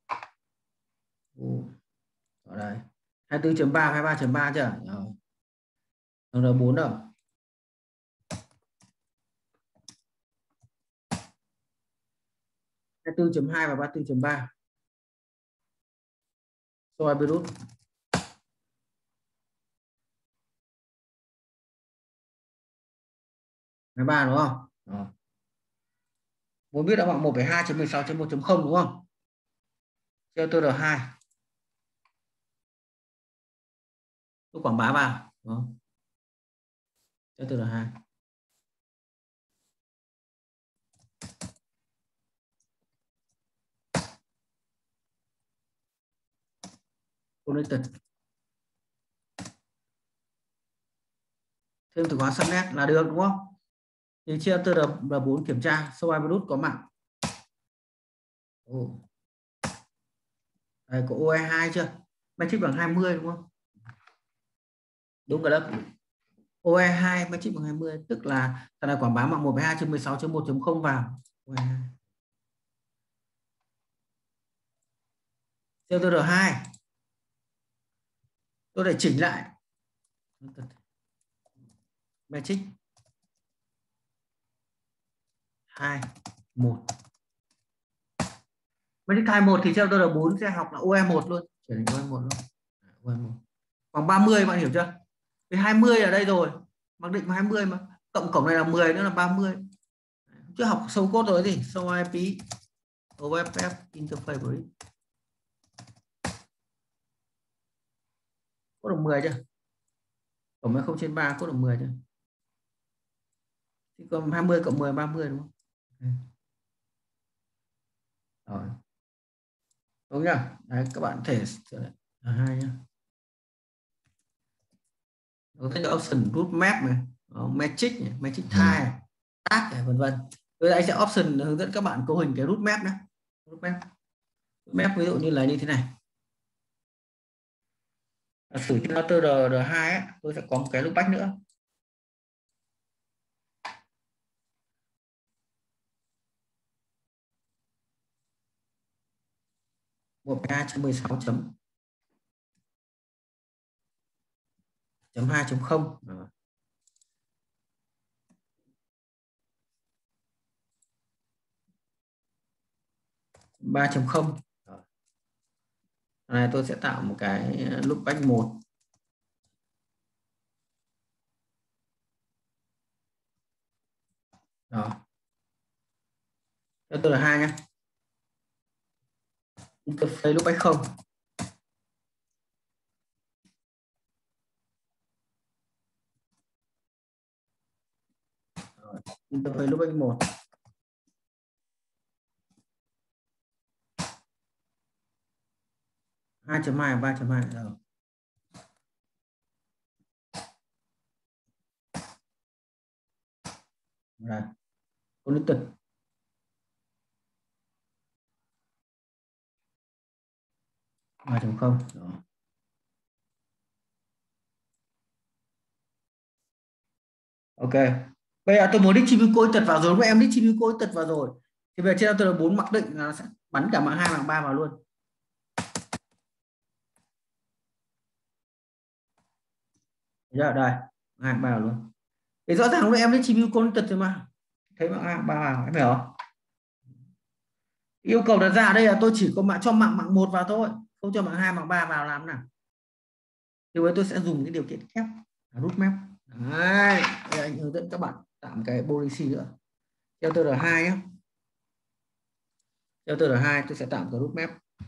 Ở đây. 24.3 23.3 chưa? Rồi. R4 đâu? 24.2 và 34.3. So IP root. 23 đúng không? Rồi. Muốn biết là khoảng 1.2.16.1.0 đúng không? Shelter R2. Tôi quảng bá vào. Đúng không? Shelter R2. Connected. Thêm từ khóa subnet là được đúng không? Thì Shelter R4 kiểm tra so IP root có mạng. Đây có OE2 chưa? Matrix bằng 20 đúng không? Đúng rồi đó. OE2 matrix bằng 20 tức là thằng này quảng bá mạng 1.2.16.1.0 vào. OE2. Shelter R2. Tôi để chỉnh lại. Matrix 2 1. Matrix 21 thì Shelter R4 sẽ học là OE1 luôn. Chuyển thành OE1 luôn. OE1. Khoảng 30 bạn hiểu chưa? Cái 20 ở đây rồi. Mặc định 20 mà. Cộng cổng này là 10 nữa là 30. Chưa học sâu cốt rồi gì? Sâu IP OFF interface với có được 10 chưa? Cổng 0/3 có được 10 chưa? Thì còn 20 cộng 10 30 đúng không? Rồi. Đúng nhá. Đấy, các bạn thể là 2 nhá. Có cái option root map này, matrix này, matrix tile, tag này, vân vân. Tôi anh sẽ option hướng dẫn các bạn cấu hình cái root map nhé. Root map ví dụ như là như thế này. Sử trên router R2 ấy, tôi sẽ có một cái loopback nữa. Một 2.16 chấm 2.0 3.0. Này tôi sẽ tạo một cái loopback 1. Đó. Cho tôi là 2 nhé. Interface loopback 0. Interface loopback 1. 2.2 và 3.2 rồi. Đây. Connected. 3.0 đó. Ok, bây giờ tôi muốn distribute cointed vào rồi, với em distribute cointed vào rồi thì bây giờ trên tôi là 4 mặc định là nó sẽ bắn cả mạng 2 mạng 3 vào luôn. Đây, đây 2 3 luôn. Thì rõ ràng lúc em distribute cointed rồi mà, thấy mạng 2 mạng 3 vào, em hiểu không? Yêu cầu đặt ra ở đây là tôi chỉ có mạng cho mạng 1 vào thôi, không cho mạng 2 mạng 3 vào làm nào. Thì với tôi sẽ dùng cái điều kiện kép roadmap. Đấy, đây anh hướng dẫn các bạn tạo một cái policy nữa. Theo tôi là 2 nhé. Theo tôi là 2, tôi sẽ tạo một cái roadmap.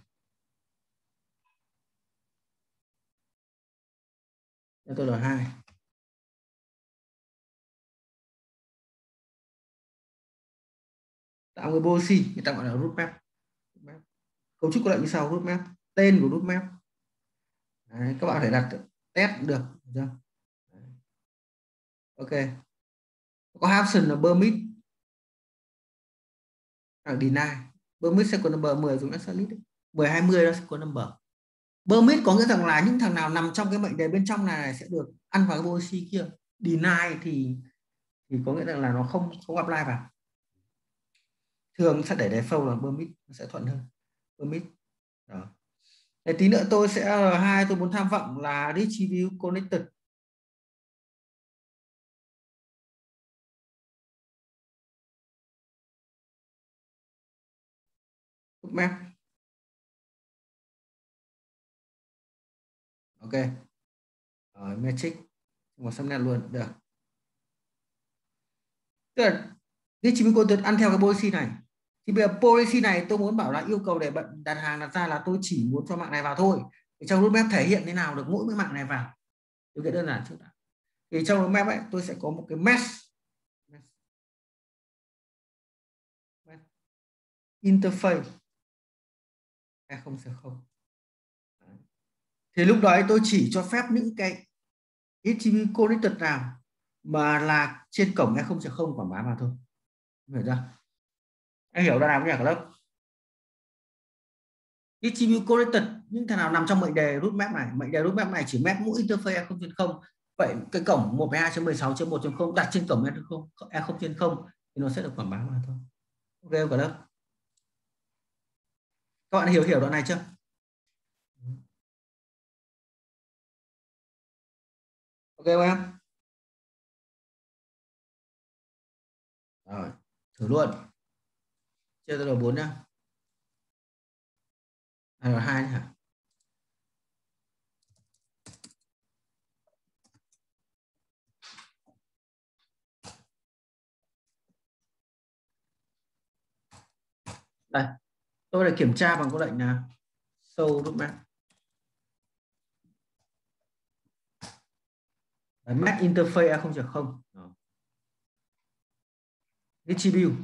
Theo tôi là 2. Tạo một cái policy, người ta gọi là roadmap. Cấu trúc có lệnh như sau: roadmap, tên của roadmap. Đấy, các bạn phải đặt test được, chưa? Ok, có option là permit hoặc deny. Permit sẽ có number 10 dùng extra list, 10 20 đó sẽ có number. Permit có nghĩa rằng là những thằng nào nằm trong cái mệnh đề bên trong này sẽ được ăn vào cái policy kia. Deny thì có nghĩa rằng là nó không apply vào. Thường sẽ để default là permit, nó sẽ thuận hơn. Permit đó. Để tí nữa tôi sẽ R2, tôi muốn tham vọng là distribute connected. Roadmap. Ok, rồi metric một subnet luôn được. Tức là distribute connected ăn theo cái policy này. Thì bây giờ policy này tôi muốn bảo là yêu cầu để bạn đặt hàng đặt ra là tôi chỉ muốn cho mạng này vào thôi. Thì trong roadmap thể hiện thế nào được mỗi mạng này vào. Điều kiện đơn giản trước đã. Thì trong roadmap ấy tôi sẽ có một cái mesh interface 2060. Thì lúc đấy tôi chỉ cho phép những cái HTTP connected nào mà là trên cổng E0.0 quảng bá vào thôi. Hiểu chưa? Em hiểu ra nào nhỉ cả lớp? HTTP connected những thằng nào nằm trong mệnh đề roadmap này, mệnh đề roadmap này chỉ map mỗi interface E0.0. Vậy cái cổng 1.2.16.1.0 đặt trên cổng E0.0 thì nó sẽ được quảng bá vào thôi. Ok cả lớp? Các bạn hiểu đoạn này chưa? Ok không em? Rồi, thử luôn. Chia ra đầu 4 nhá. Rồi 2 nhá. Đây, tôi lại kiểm tra bằng câu lệnh là show roadmap. Map interface A0.0. Distribute.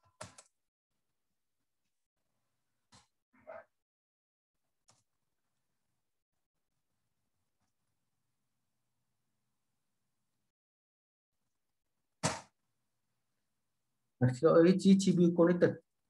Distribute connected.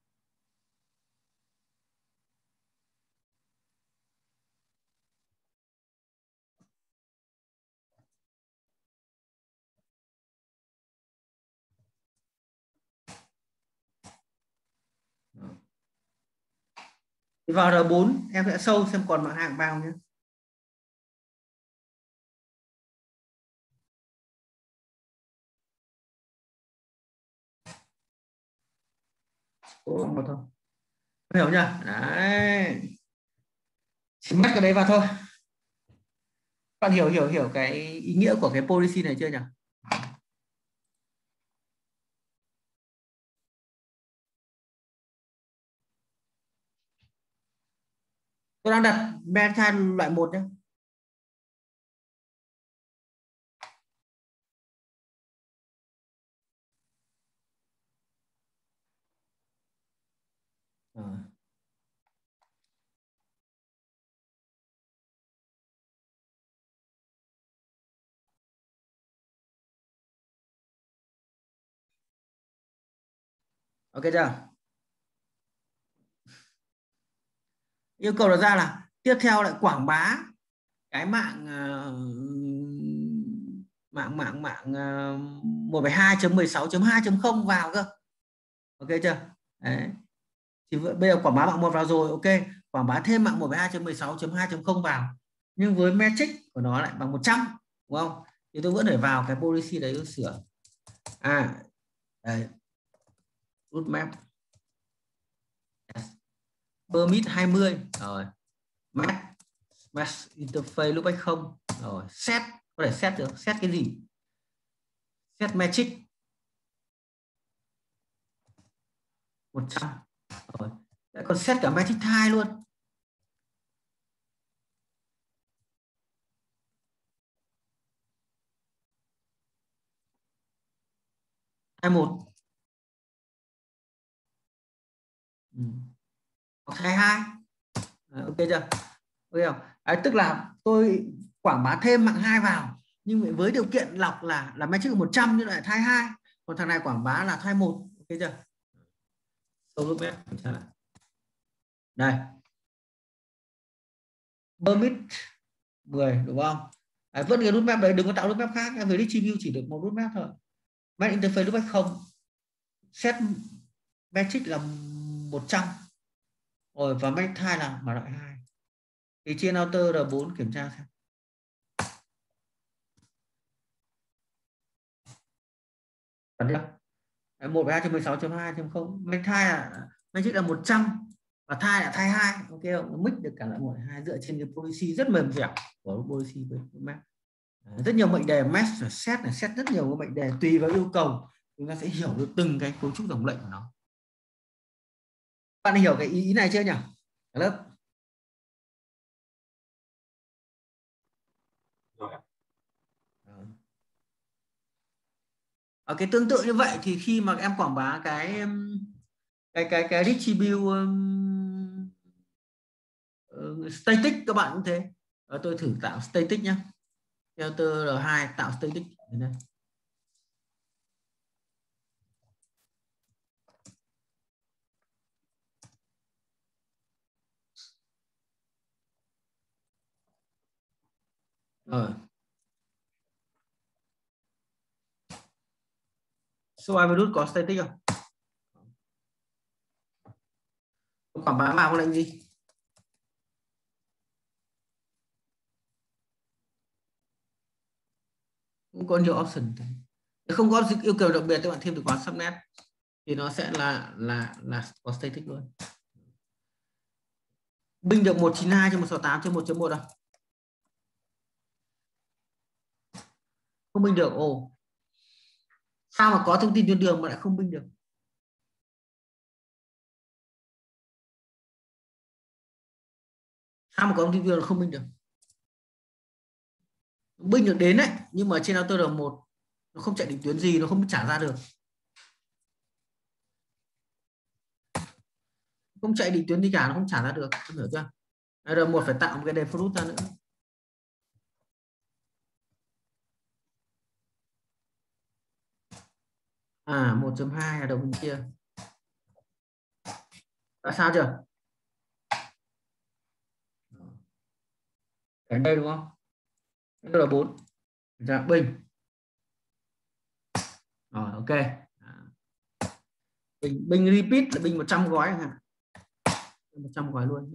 Thì vào R4 em sẽ sâu xem còn mạng hàng bao nhé. Một thôi. Hiểu nhá? Đấy. Chỉ mất cái đấy vào thôi. Bạn hiểu cái ý nghĩa của cái policy này chưa nhỉ? Tôi đang đặt beta loại 1 nhé. Ok chưa? Yêu cầu đặt ra là Tiếp theo lại quảng bá cái mạng mạng 1.2.16.2.0 vào cơ. Ok chưa? Đấy. Thì bây giờ quảng bá mạng 1 vào rồi, ok, quảng bá thêm mạng 1.2.16.2.0 vào, nhưng với metric của nó lại bằng 100, đúng không? Thì tôi vẫn phải vào cái policy đấy tôi sửa. Đây. Roadmap. Permit 20 rồi. Match interface lúc ấy không rồi. Set, có thể set được, set cái gì? Set metric 100 rồi. Lại còn set cả metric 2 luôn. Hai một. Hoặc 22. Ok chưa? Ok không? Đấy, tức là tôi quảng bá thêm mạng 2 vào, nhưng với điều kiện lọc là metric 100 nhưng lại thay 2, còn thằng này quảng bá là thay 1. Ok chưa? Đây. Permit 10 đúng không? Đấy, vẫn cái roadmap đấy, đừng có tạo roadmap khác. Em với distribute chỉ được một roadmap thôi. Match interface lúc ấy không. Set metric là 100 rồi, và match 2 là mà loại 2. Thì trên outer R4 kiểm tra xem. Còn chưa? 1.2.16.2.0 match thai là match là 100 và thai là thai 2. Ok không? Mix được cả lại 1 2 dựa trên cái policy rất mềm dẻo của policy với map. Rất nhiều mệnh đề match và set là set rất nhiều cái mệnh đề, tùy vào yêu cầu chúng ta sẽ hiểu được từng cái cấu trúc dòng lệnh của nó. Bạn hiểu cái ý này chưa nhỉ? Cả lớp. Ở cái tương tự như vậy thì khi mà em quảng bá cái distribute static các bạn cũng thế. Tôi thử tạo static nhé. Filter R2 tạo static đây. Rồi. So virus có static không? Quảng bá vào có lệnh gì? Cũng có nhiều option. Không có yêu cầu đặc biệt các bạn thêm được khóa subnet thì nó sẽ là có static luôn. Binh được 192.168.1.1 đâu? Không binh được. Ồ. Sao mà có thông tin tuyến đường mà lại không binh được? Sao mà có thông tin tuyến đường không binh được? Binh được đến đấy, nhưng mà trên router R1 nó không chạy định tuyến gì, nó không trả ra được. Không chạy định tuyến gì cả, nó không trả ra được, em hiểu chưa? R1 phải tạo một cái default ra nữa. 1.2 là đầu bên kia. Đã sao chưa? Cái đây đúng không? Đây là 4. Dạ, bình. Rồi, ok. Bình repeat là bình 100 gói hả? 100 gói luôn.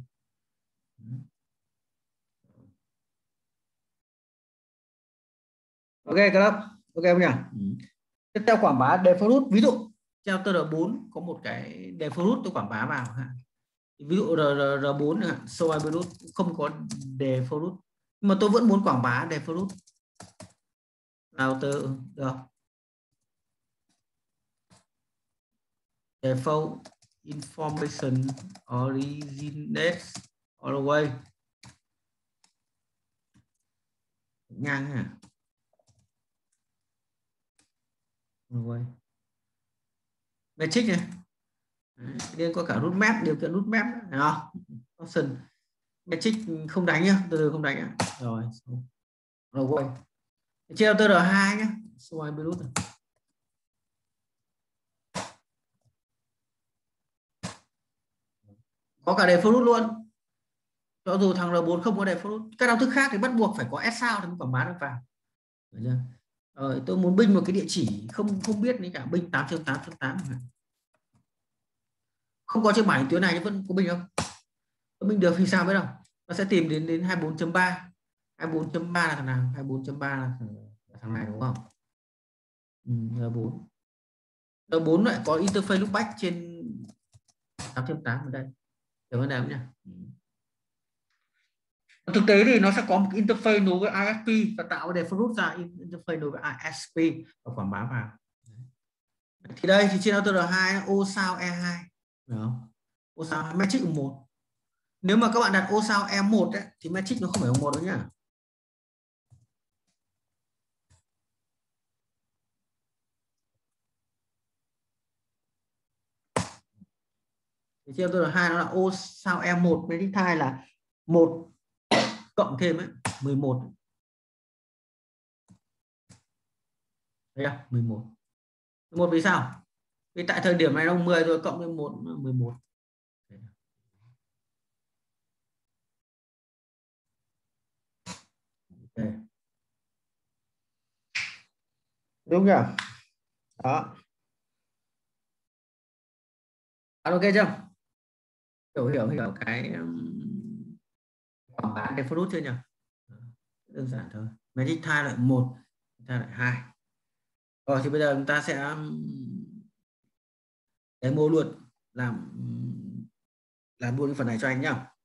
Ok các lớp. Ok không nhỉ? Tiếp theo quảng bá default, ví dụ treo TR4 có một cái default tôi quảng bá vào ha. Ví dụ R4 show default không có default, nhưng mà tôi vẫn muốn quảng bá default. Router được. Default information originates always. Ngang hả? Always. Metric này. Nên có cả roadmap, điều kiện roadmap này không? Option metric không đánh nhá, từ từ không đánh nhá. Rồi. Rồi. Treo TR2 nhé. Xoay Bluetooth. Có cả default luôn. Cho dù thằng R4 không có default, các đồng thức khác thì bắt buộc phải có S sao thì mới quảng bá được vào. Được chưa? Tôi muốn binh một cái địa chỉ không biết như cả binh 8.8.8 không có trên bảng tuyến này nhưng vẫn có binh không? Có binh được thì sao biết đâu. Nó sẽ tìm đến 24.3. 24.3 là thằng nào? 24.3 là thằng này đúng không? R4. R4 lại có interface loopback trên 8.8 ở đây. Được vấn đề không nhỉ? Thực tế thì nó sẽ có một cái interface nối với ISP và tạo để route ra interface nối với ISP và quảng bá vào. Thì đây thì trên router R2 ô sao E2 được không? Ô sao matrix 1. Nếu mà các bạn đặt ô sao E1 ấy, thì matrix nó không phải 1 đâu nhá. Thì trên router R2 nó là ô sao E1, matrix 2 là 1 cộng thêm ấy 11. Đây à, 11. 11 vì sao? Vì tại thời điểm này nó 10 rồi cộng thêm 1 11. Okay. Đúng nhỉ? Đó. Ok chưa? Hiểu cái quảng bá cái product chưa nhỉ? Đơn giản thôi. Magic Thai lại 1, ta lại 2. Rồi thì bây giờ chúng ta sẽ demo luôn, làm luôn cái phần này cho anh nhá.